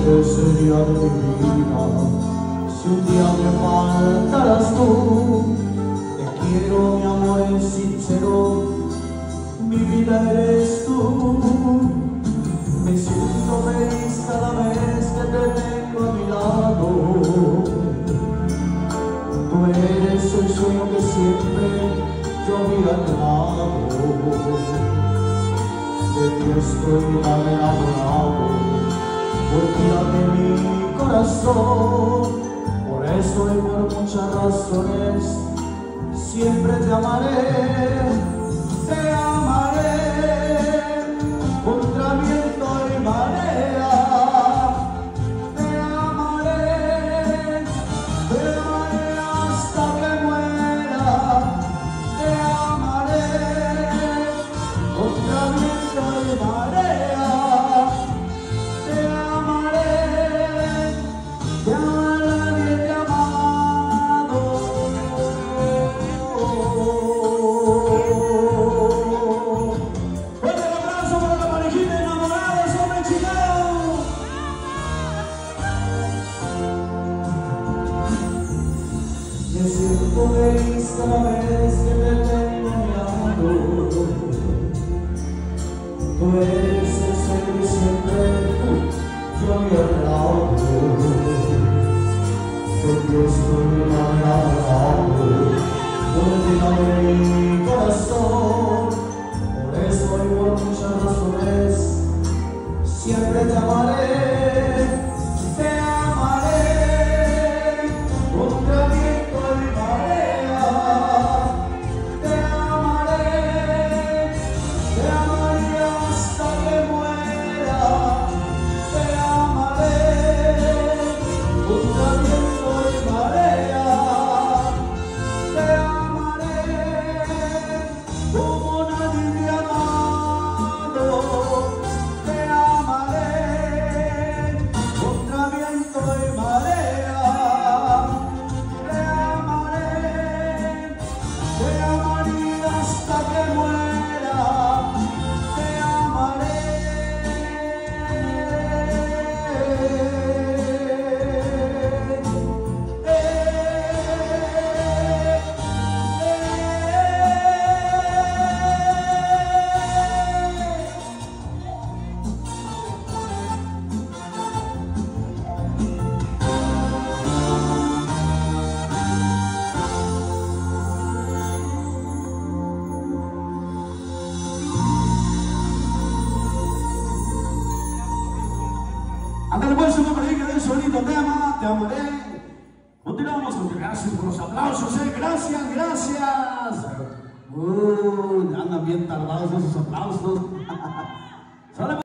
¿qué sería de mi vida si un día me faltaras tú? Te quiero, mi amor, en sincero, mi vida eres tú. Me siento feliz cada vez que te tengo a mi lado. Tú eres el sueño que siempre yo había anhelado. De ti estoy tan enamorado, olvídate mi corazón. Por eso y por muchas razones siempre te amaré, te amaré. Contra viento y marea, te amaré hasta que muera, te amaré. Contra viento y marea, te amaré, te amaré, nadie te ha amado. Fuerte el abrazo para la parejita enamorada, sobre Chicago. Me siento feliz cada vez que te tengo a mi lado. Tú eres el sueño que siempre yo había anhelado. De ti estoy enamorado, olvídame mi corazón. Por eso y por muchas razones siempre te amaré, te amaré. Contra viento y marea, te amaré, te amaré hasta que muera, te amaré. Contra viento y marea, te amaré como nadie te ha amado, te amaré. Contra viento y marea, te amaré, te amaré hasta que muera, te amaré. Ándale pues, su nombre, que den su bonito tema, te amaré. Continuamos con gracias por los aplausos, gracias, gracias. Andan bien tardados esos aplausos.